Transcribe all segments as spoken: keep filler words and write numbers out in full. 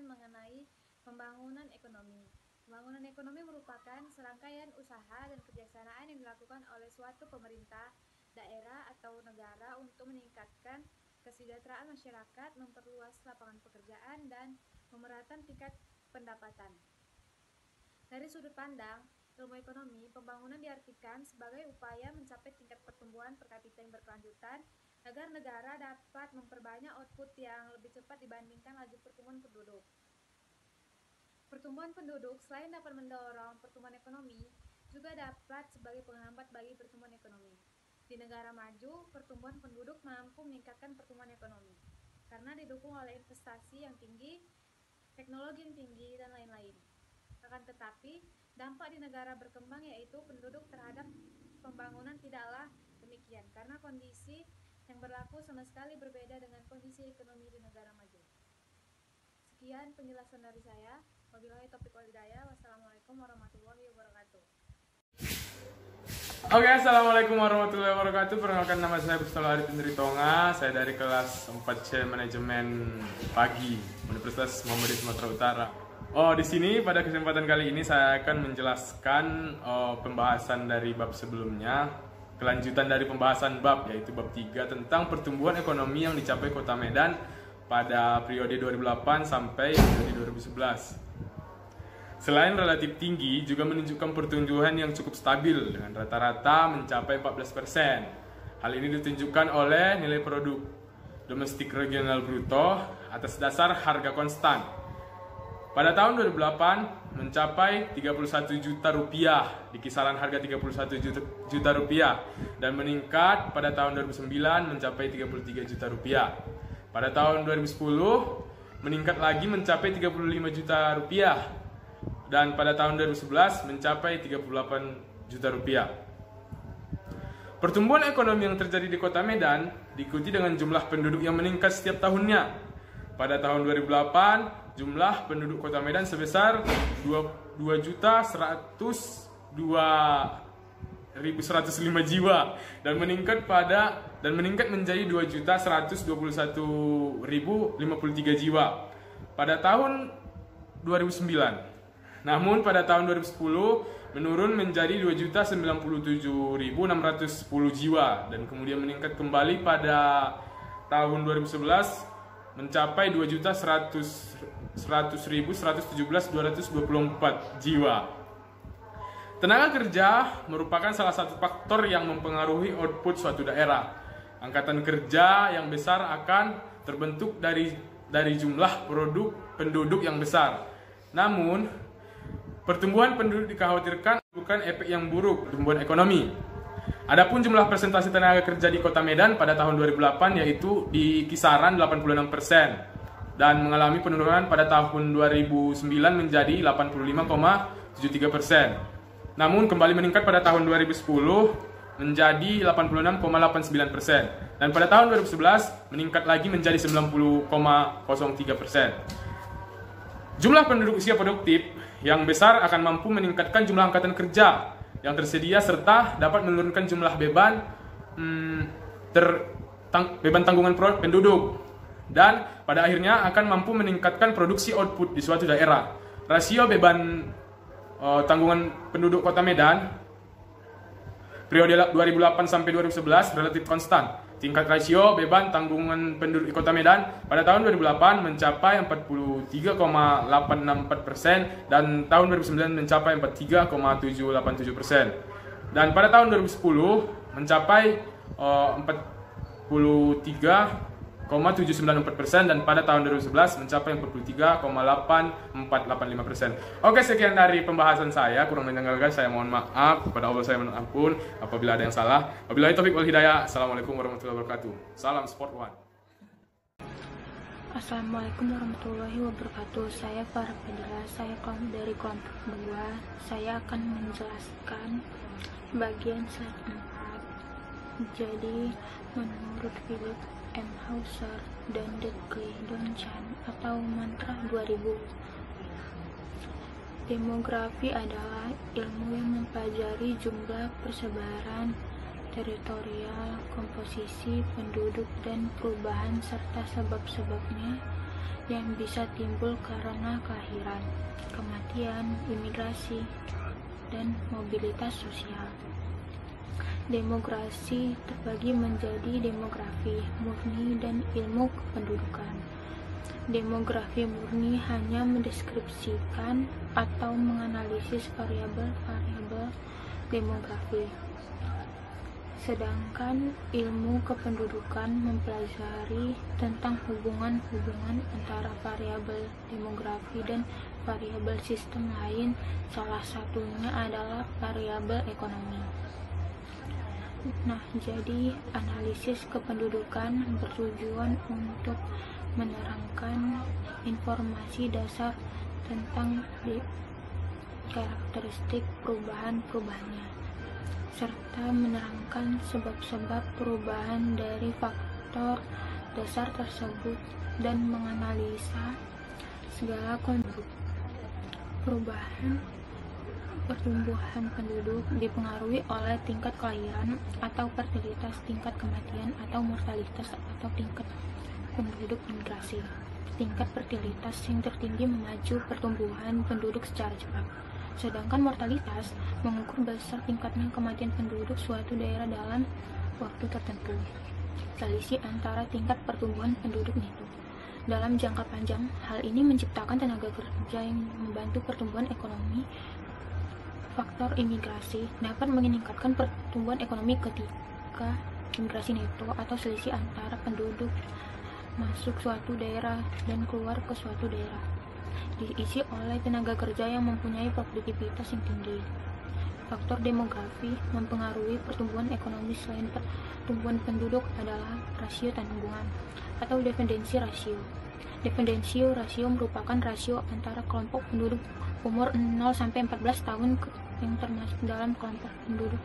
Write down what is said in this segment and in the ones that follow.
mengenai pembangunan ekonomi. Pembangunan ekonomi merupakan serangkaian usaha dan kebijaksanaan yang dilakukan oleh suatu pemerintah, daerah, atau negara untuk meningkatkan kesejahteraan masyarakat, memperluas lapangan pekerjaan, dan memeratakan tingkat pendapatan. Dari sudut pandang ilmu ekonomi, pembangunan diartikan sebagai upaya mencapai tingkat pertumbuhan per kapita yang berkelanjutan agar negara dapat memperbanyak output yang lebih cepat dibandingkan laju pertumbuhan penduduk. Pertumbuhan penduduk selain dapat mendorong pertumbuhan ekonomi, juga dapat sebagai penghambat bagi pertumbuhan ekonomi. Di negara maju, pertumbuhan penduduk mampu meningkatkan pertumbuhan ekonomi karena didukung oleh investasi yang tinggi, teknologi yang tinggi, dan lain-lain. Akan tetapi, dampak di negara berkembang yaitu penduduk terhadap pembangunan tidaklah demikian karena kondisi yang berlaku sama sekali berbeda dengan kondisi ekonomi di negara maju. Sekian penjelasan dari saya. Wabillahi taufiq wal hidayah. Wassalamualaikum warahmatullahi wabarakatuh. Oke, assalamualaikum warahmatullahi wabarakatuh. Perkenalkan, nama saya Bustalo Arif Indritonga. Saya dari kelas empat C Manajemen Pagi Universitas Muhammadiyah Sumatera Utara. Oh, di sini pada kesempatan kali ini saya akan menjelaskan oh, pembahasan dari bab sebelumnya. Kelanjutan dari pembahasan bab, yaitu bab tiga tentang pertumbuhan ekonomi yang dicapai Kota Medan pada periode dua ribu delapan sampai periode dua ribu sebelas. Selain relatif tinggi, juga menunjukkan pertumbuhan yang cukup stabil dengan rata-rata mencapai empat belas persen. Hal ini ditunjukkan oleh nilai produk domestik regional bruto atas dasar harga konstan. Pada tahun dua ribu delapan mencapai tiga puluh satu juta rupiah, di kisaran harga tiga puluh satu juta rupiah, dan meningkat pada tahun dua ribu sembilan mencapai tiga puluh tiga juta rupiah. Pada tahun dua ribu sepuluh meningkat lagi mencapai tiga puluh lima juta rupiah, dan pada tahun dua ribu sebelas mencapai tiga puluh delapan juta rupiah. Pertumbuhan ekonomi yang terjadi di Kota Medan diikuti dengan jumlah penduduk yang meningkat setiap tahunnya. Pada tahun dua ribu delapan, jumlah penduduk Kota Medan sebesar dua juta seratus dua ribu seratus lima jiwa dan meningkat pada dan meningkat menjadi dua juta seratus dua puluh satu ribu lima puluh tiga jiwa pada tahun dua ribu sembilan. Namun pada tahun dua ribu sepuluh menurun menjadi dua juta sembilan puluh tujuh ribu enam ratus sepuluh jiwa dan kemudian meningkat kembali pada tahun dua ribu sebelas mencapai dua juta seratus ribu seratus tujuh belas dua ratus dua puluh empat jiwa. Tenaga kerja merupakan salah satu faktor yang mempengaruhi output suatu daerah. Angkatan kerja yang besar akan terbentuk dari dari jumlah produk penduduk yang besar. Namun, pertumbuhan penduduk dikhawatirkan bukan efek yang buruk pertumbuhan ekonomi. Adapun jumlah persentase tenaga kerja di Kota Medan pada tahun dua ribu delapan yaitu di kisaran delapan puluh enam persen dan mengalami penurunan pada tahun dua ribu sembilan menjadi delapan puluh lima koma tujuh tiga persen. Namun kembali meningkat pada tahun dua ribu sepuluh menjadi delapan puluh enam koma delapan sembilan persen dan pada tahun dua ribu sebelas meningkat lagi menjadi sembilan puluh koma nol tiga persen. Jumlah penduduk usia produktif yang besar akan mampu meningkatkan jumlah angkatan kerja yang tersedia serta dapat menurunkan jumlah beban hmm, ter, tang, beban tanggungan penduduk dan pada akhirnya akan mampu meningkatkan produksi output di suatu daerah. Rasio beban uh, tanggungan penduduk Kota Medan periode dua ribu delapan sampai dua ribu sebelas relatif konstan. Tingkat rasio beban tanggungan penduduk di Kota Medan pada tahun dua ribu delapan mencapai empat puluh tiga koma delapan enam empat persen dan tahun dua ribu sembilan mencapai empat puluh tiga koma tujuh delapan tujuh persen. Dan pada tahun dua ribu sepuluh mencapai uh, empat puluh tiga koma tujuh sembilan empat persen dan pada tahun dua ribu sebelas mencapai empat puluh tiga koma delapan empat delapan lima persen. Oke, sekian dari pembahasan saya. Kurang dan guys, saya mohon maaf. Kepada Allah saya mohon ampun apabila ada yang salah. Wabillahi taufiq wal hidayah. Assalamualaikum warahmatullahi wabarakatuh. Salam Sport One. Assalamualaikum warahmatullahi wabarakatuh. Saya Farah Fadila, saya kelompok dari kelompok dua. Saya akan menjelaskan bagian slide empat. Jadi, menurut Philip M. Hauser dan Dudley Donchan atau mantra dua ribu, demografi adalah ilmu yang mempelajari jumlah, persebaran teritorial, komposisi penduduk, dan perubahan serta sebab-sebabnya yang bisa timbul karena kelahiran, kematian, imigrasi, dan mobilitas sosial. Demografi terbagi menjadi demografi murni dan ilmu kependudukan. Demografi murni hanya mendeskripsikan atau menganalisis variabel-variabel demografi. Sedangkan ilmu kependudukan mempelajari tentang hubungan-hubungan antara variabel demografi dan variabel sistem lain, salah satunya adalah variabel ekonomi. Nah, jadi analisis kependudukan bertujuan untuk menerangkan informasi dasar tentang karakteristik perubahan-perubahannya, serta menerangkan sebab-sebab perubahan dari faktor dasar tersebut dan menganalisa segala kondisi. Perubahan pertumbuhan penduduk dipengaruhi oleh tingkat kelahiran atau fertilitas, tingkat kematian atau mortalitas atau tingkat penduduk migrasi. Tingkat fertilitas yang tertinggi memacu pertumbuhan penduduk secara cepat. Sedangkan mortalitas mengukur besar tingkatnya kematian penduduk suatu daerah dalam waktu tertentu. Selisih antara tingkat pertumbuhan penduduk itu. Dalam jangka panjang, hal ini menciptakan tenaga kerja yang membantu pertumbuhan ekonomi. Faktor imigrasi dapat meningkatkan pertumbuhan ekonomi ketika imigrasi neto atau selisih antara penduduk masuk suatu daerah dan keluar ke suatu daerah diisi oleh tenaga kerja yang mempunyai produktivitas yang tinggi. Faktor demografi mempengaruhi pertumbuhan ekonomi selain pertumbuhan penduduk adalah rasio tanggungan atau dependensi rasio. Dependensi rasio merupakan rasio antara kelompok penduduk umur nol sampai empat belas tahun yang termasuk dalam kelompok penduduk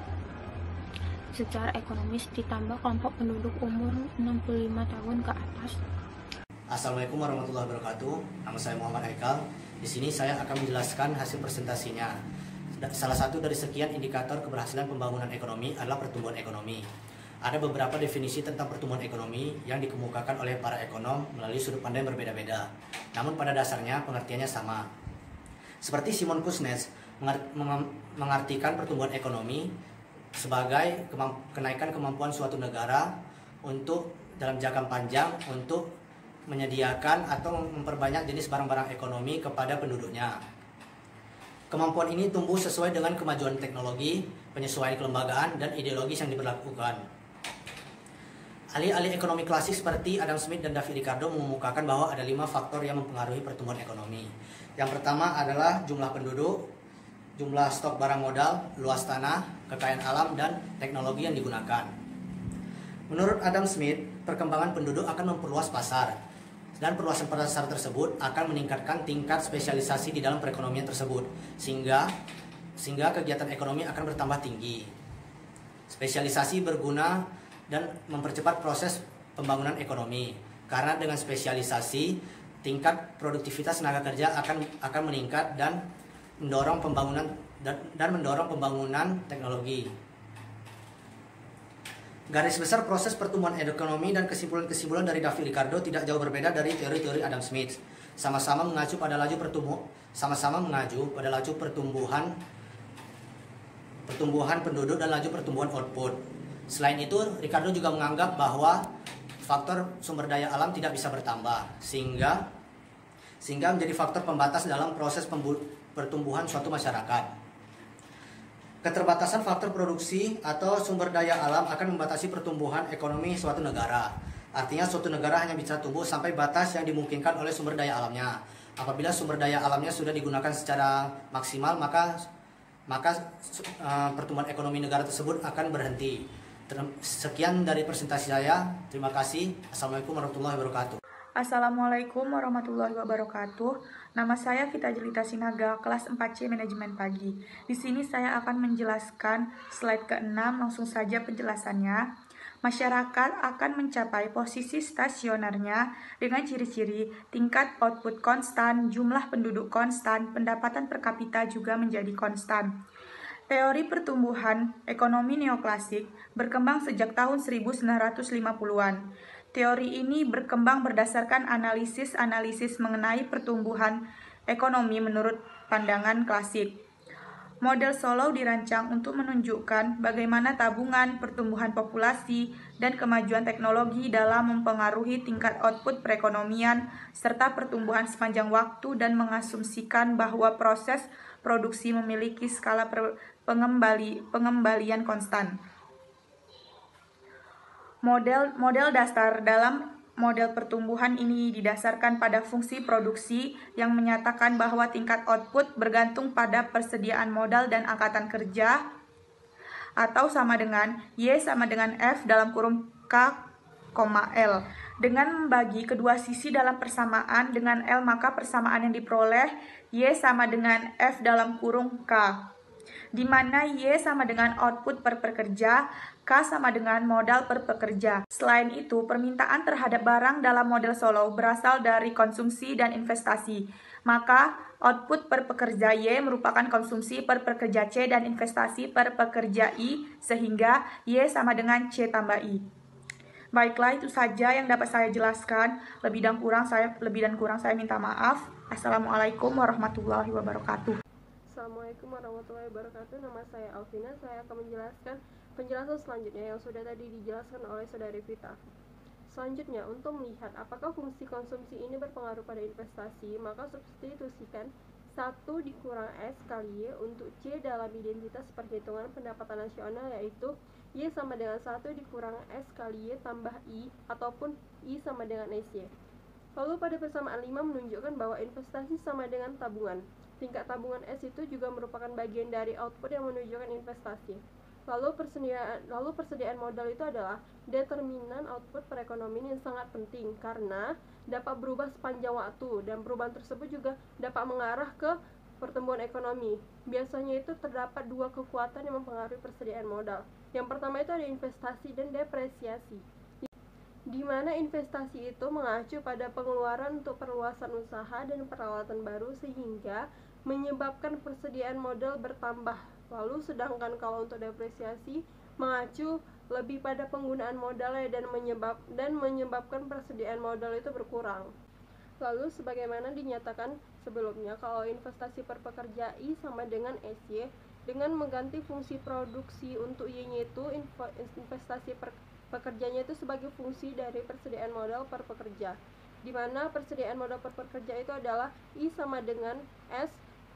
secara ekonomis ditambah kelompok penduduk umur enam puluh lima tahun ke atas. Assalamualaikum warahmatullahi wabarakatuh. Nama saya Muhammad Haikal. Di sini saya akan menjelaskan hasil presentasinya. Salah satu dari sekian indikator keberhasilan pembangunan ekonomi adalah pertumbuhan ekonomi. Ada beberapa definisi tentang pertumbuhan ekonomi yang dikemukakan oleh para ekonom melalui sudut pandang berbeda-beda. Namun pada dasarnya pengertiannya sama. Seperti Simon Kuznets mengartikan pertumbuhan ekonomi sebagai kenaikan kemampuan suatu negara untuk dalam jangka panjang untuk menyediakan atau memperbanyak jenis barang-barang ekonomi kepada penduduknya. Kemampuan ini tumbuh sesuai dengan kemajuan teknologi, penyesuaian kelembagaan, dan ideologis yang diberlakukan. Ahli-ahli ekonomi klasik seperti Adam Smith dan David Ricardo mengemukakan bahwa ada lima faktor yang mempengaruhi pertumbuhan ekonomi. Yang pertama adalah jumlah penduduk, jumlah stok barang modal, luas tanah, kekayaan alam, dan teknologi yang digunakan. Menurut Adam Smith, perkembangan penduduk akan memperluas pasar, dan perluasan pasar tersebut akan meningkatkan tingkat spesialisasi di dalam perekonomian tersebut, sehingga sehingga kegiatan ekonomi akan bertambah tinggi. Spesialisasi berguna dan mempercepat proses pembangunan ekonomi, karena dengan spesialisasi tingkat produktivitas tenaga kerja akan akan meningkat dan mendorong pembangunan dan, dan mendorong pembangunan teknologi. Garis besar proses pertumbuhan ekonomi dan kesimpulan-kesimpulan dari David Ricardo tidak jauh berbeda dari teori-teori Adam Smith. Sama-sama mengacu pada laju pertumbuh, sama-sama mengacu pada laju pertumbuhan pertumbuhan penduduk dan laju pertumbuhan output. Selain itu, Ricardo juga menganggap bahwa faktor sumber daya alam tidak bisa bertambah, sehingga sehingga menjadi faktor pembatas dalam proses pertumbuhan suatu masyarakat. Keterbatasan faktor produksi atau sumber daya alam akan membatasi pertumbuhan ekonomi suatu negara. Artinya suatu negara hanya bisa tumbuh sampai batas yang dimungkinkan oleh sumber daya alamnya. Apabila sumber daya alamnya sudah digunakan secara maksimal, maka maka uh, pertumbuhan ekonomi negara tersebut akan berhenti. Sekian dari presentasi saya. Terima kasih. Assalamualaikum warahmatullahi wabarakatuh. Assalamualaikum warahmatullahi wabarakatuh. Nama saya Vita Jelita Sinaga, kelas empat C Manajemen Pagi. Di sini saya akan menjelaskan slide keenam, langsung saja penjelasannya. Masyarakat akan mencapai posisi stasionernya dengan ciri-ciri tingkat output konstan, jumlah penduduk konstan, pendapatan per kapita juga menjadi konstan. Teori pertumbuhan ekonomi neoklasik berkembang sejak tahun seribu sembilan ratus lima puluhan. Teori ini berkembang berdasarkan analisis-analisis mengenai pertumbuhan ekonomi menurut pandangan klasik. Model Solow dirancang untuk menunjukkan bagaimana tabungan, pertumbuhan populasi, dan kemajuan teknologi dalam mempengaruhi tingkat output perekonomian serta pertumbuhan sepanjang waktu dan mengasumsikan bahwa proses produksi memiliki skala pengembali, pengembalian konstan. Model model dasar dalam model pertumbuhan ini didasarkan pada fungsi produksi yang menyatakan bahwa tingkat output bergantung pada persediaan modal dan angkatan kerja, atau sama dengan Y sama dengan F dalam kurung K, L. Dengan membagi kedua sisi dalam persamaan dengan L, maka persamaan yang diperoleh Y sama dengan F dalam kurung K, di mana Y sama dengan output per pekerja, K sama dengan modal per pekerja. Selain itu, permintaan terhadap barang dalam model Solow berasal dari konsumsi dan investasi. Maka, output per pekerja Y merupakan konsumsi per pekerja C dan investasi per pekerja I, sehingga Y sama dengan C tambah I. Baiklah, itu saja yang dapat saya jelaskan. Lebih dan kurang saya lebih dan kurang saya minta maaf. Assalamualaikum warahmatullahi wabarakatuh. Assalamualaikum warahmatullahi wabarakatuh. Nama saya Alvina. Saya akan menjelaskan penjelasan selanjutnya yang sudah tadi dijelaskan oleh saudari Vita. Selanjutnya, untuk melihat apakah fungsi konsumsi ini berpengaruh pada investasi, maka substitusikan satu dikurang S kali Y untuk C dalam identitas perhitungan pendapatan nasional, yaitu Y sama dengan satu dikurang S kali Y tambah I, ataupun I sama dengan S Y. Lalu pada persamaan lima menunjukkan bahwa investasi sama dengan tabungan. Tingkat tabungan S itu juga merupakan bagian dari output yang menunjukkan investasi. Lalu persediaan, lalu persediaan modal itu adalah determinan output perekonomian yang sangat penting karena dapat berubah sepanjang waktu dan perubahan tersebut juga dapat mengarah ke pertumbuhan ekonomi. Biasanya itu terdapat dua kekuatan yang mempengaruhi persediaan modal. Yang pertama itu ada investasi dan depresiasi, di mana investasi itu mengacu pada pengeluaran untuk perluasan usaha dan peralatan baru sehingga menyebabkan persediaan modal bertambah. Lalu sedangkan kalau untuk depresiasi mengacu lebih pada penggunaan modalnya dan menyebab dan menyebabkan persediaan modal itu berkurang. Lalu sebagaimana dinyatakan sebelumnya, kalau investasi per pekerja I sama dengan S Y, dengan mengganti fungsi produksi untuk Y-nya itu investasi per pekerjanya itu sebagai fungsi dari persediaan modal per pekerja, di mana persediaan modal per pekerja itu adalah I sama dengan S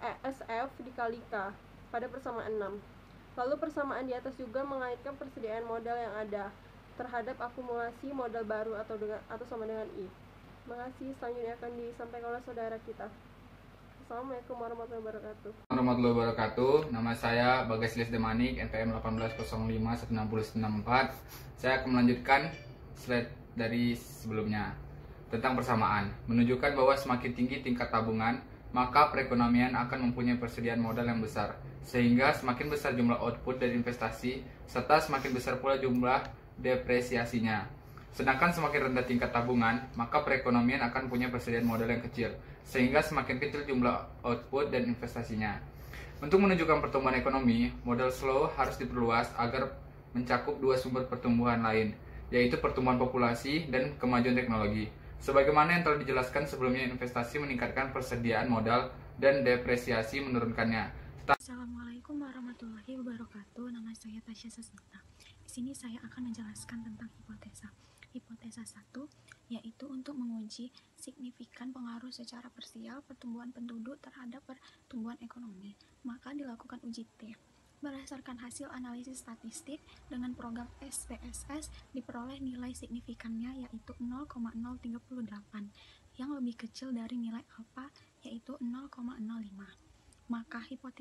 S F dikali K pada persamaan enam. Lalu persamaan di atas juga mengaitkan persediaan modal yang ada terhadap akumulasi modal baru atau dengan atau sama dengan I. Terima kasih. Selanjutnya akan disampaikan oleh saudara kita. Assalamualaikum warahmatullahi wabarakatuh. Warahmatullahi wabarakatuh. Nama saya Bagas Ilyas Demanik, N P M delapan belas nol lima satu enam nol enam empat. Saya akan melanjutkan slide dari sebelumnya tentang persamaan, menunjukkan bahwa semakin tinggi tingkat tabungan, maka perekonomian akan mempunyai persediaan modal yang besar, sehingga semakin besar jumlah output dari investasi, serta semakin besar pula jumlah depresiasinya. Sedangkan semakin rendah tingkat tabungan, maka perekonomian akan punya persediaan modal yang kecil, sehingga semakin kecil jumlah output dan investasinya. Untuk menunjukkan pertumbuhan ekonomi, model Solow harus diperluas agar mencakup dua sumber pertumbuhan lain, yaitu pertumbuhan populasi dan kemajuan teknologi. Sebagaimana yang telah dijelaskan sebelumnya, investasi meningkatkan persediaan modal dan depresiasi menurunkannya. Assalamualaikum warahmatullahi wabarakatuh. Nama saya Tasya Sasmita. Di sini saya akan menjelaskan tentang hipotesa. Hipotesa satu, yaitu untuk menguji signifikan pengaruh secara parsial pertumbuhan penduduk terhadap pertumbuhan ekonomi, maka dilakukan uji T. Berdasarkan hasil analisis statistik dengan program S P S S diperoleh nilai signifikannya yaitu nol koma nol tiga delapan, yang lebih kecil dari nilai alfa yaitu nol koma nol lima. Maka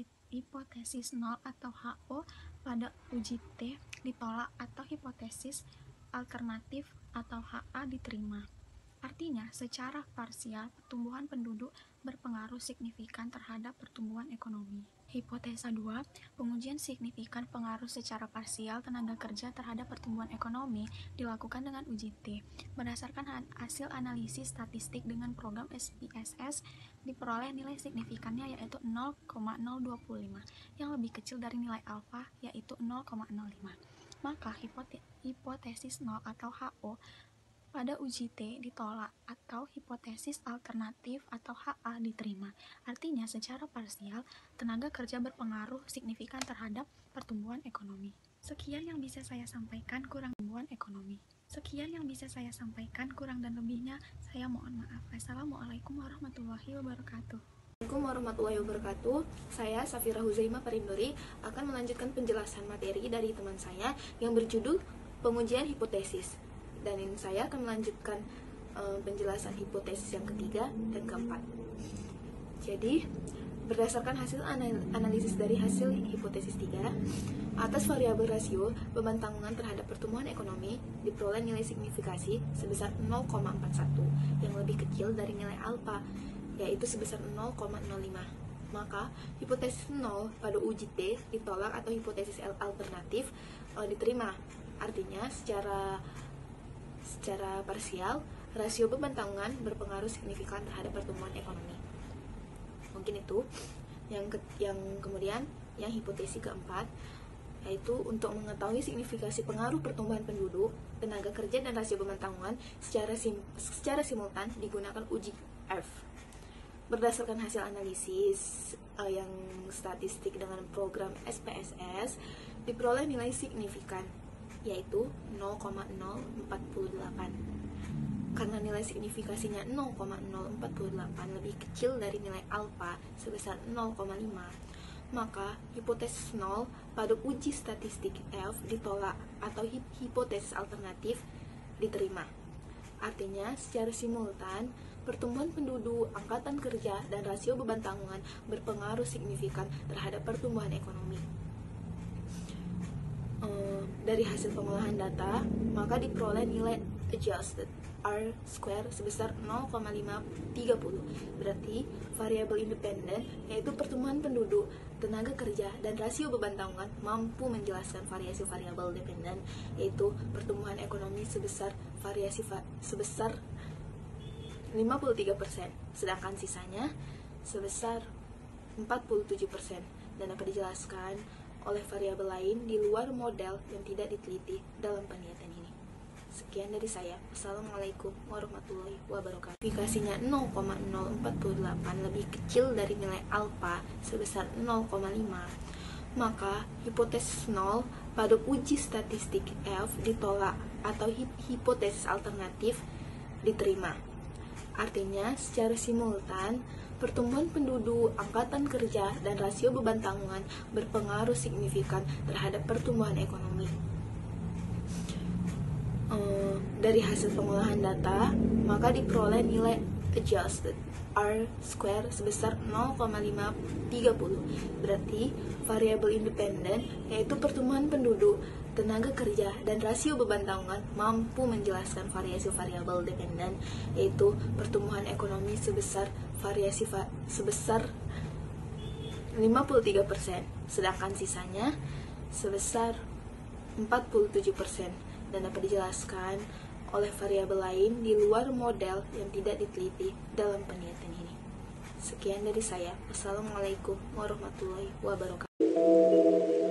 hipotesis nol atau H O pada uji T ditolak atau hipotesis alternatif atau H A diterima. Artinya, secara parsial pertumbuhan penduduk berpengaruh signifikan terhadap pertumbuhan ekonomi. Hipotesa dua, pengujian signifikan pengaruh secara parsial tenaga kerja terhadap pertumbuhan ekonomi dilakukan dengan uji T. Berdasarkan hasil analisis statistik dengan program S P S S diperoleh nilai signifikannya yaitu nol koma nol dua lima, yang lebih kecil dari nilai alfa yaitu nol koma nol lima. Maka hipotesis nol atau H O pada uji T ditolak atau hipotesis alternatif atau H A diterima. Artinya secara parsial, tenaga kerja berpengaruh signifikan terhadap pertumbuhan ekonomi. Sekian yang bisa saya sampaikan kurang pertumbuhan ekonomi. Sekian yang bisa saya sampaikan kurang dan lebihnya saya mohon maaf. Assalamualaikum warahmatullahi wabarakatuh. Assalamualaikum warahmatullahi wabarakatuh. Saya Safira Huzaimah Parindori akan melanjutkan penjelasan materi dari teman saya yang berjudul pengujian hipotesis. Dan yang saya akan melanjutkan uh, penjelasan hipotesis yang ketiga dan keempat. Jadi, berdasarkan hasil analisis dari hasil hipotesis tiga, atas variabel rasio beban tanggungan terhadap pertumbuhan ekonomi diperoleh nilai signifikasi sebesar nol koma empat satu yang lebih kecil dari nilai alfa, yaitu sebesar nol koma nol lima. Maka, hipotesis nol pada uji T ditolak atau hipotesis L alternatif uh, diterima. Artinya, secara secara parsial, rasio beban tanggungan berpengaruh signifikan terhadap pertumbuhan ekonomi. Mungkin itu. Yang ke, yang kemudian, yang hipotesis keempat, yaitu untuk mengetahui signifikasi pengaruh pertumbuhan penduduk, tenaga kerja dan rasio beban tanggungan secara sim, secara simultan digunakan uji F. Berdasarkan hasil analisis uh, yang statistik dengan program S P S S, diperoleh nilai signifikan, yaitu nol koma nol empat delapan. Karena nilai signifikasinya nol koma nol empat delapan lebih kecil dari nilai alfa sebesar nol koma lima, maka hipotesis nol pada uji statistik F ditolak atau hipotesis alternatif diterima. Artinya, secara simultan, pertumbuhan penduduk, angkatan kerja, dan rasio beban tanggungan berpengaruh signifikan terhadap pertumbuhan ekonomi. Dari hasil pengolahan data, maka diperoleh nilai adjusted R square sebesar nol koma lima tiga nol. Berarti variabel independen, yaitu pertumbuhan penduduk, tenaga kerja, dan rasio beban tanggungan mampu menjelaskan variasi variabel dependen, yaitu pertumbuhan ekonomi sebesar variasi va sebesar lima puluh tiga persen, sedangkan sisanya sebesar empat puluh tujuh persen, dan dapat dijelaskan oleh variabel lain di luar model yang tidak diteliti dalam penelitian ini. Sekian dari saya. Wassalamualaikum warahmatullahi wabarakatuh. Aplikasinya nol koma nol empat delapan lebih kecil dari nilai alfa sebesar nol koma lima. Maka hipotesis nol pada uji statistik F ditolak atau hipotesis alternatif diterima. Artinya, secara simultan, pertumbuhan penduduk, angkatan kerja, dan rasio beban tanggungan berpengaruh signifikan terhadap pertumbuhan ekonomi. Uh, dari hasil pengolahan data, maka diperoleh nilai adjusted R square sebesar nol koma lima tiga nol. Berarti variabel independen, yaitu pertumbuhan penduduk, tenaga kerja, dan rasio beban tanggungan mampu menjelaskan variasi variabel dependen, yaitu pertumbuhan ekonomi sebesar variasi va sebesar lima puluh tiga persen, sedangkan sisanya sebesar empat puluh tujuh persen, dan dapat dijelaskan oleh variabel lain di luar model yang tidak diteliti dalam penelitian ini. Sekian dari saya. Wassalamualaikum warahmatullahi wabarakatuh.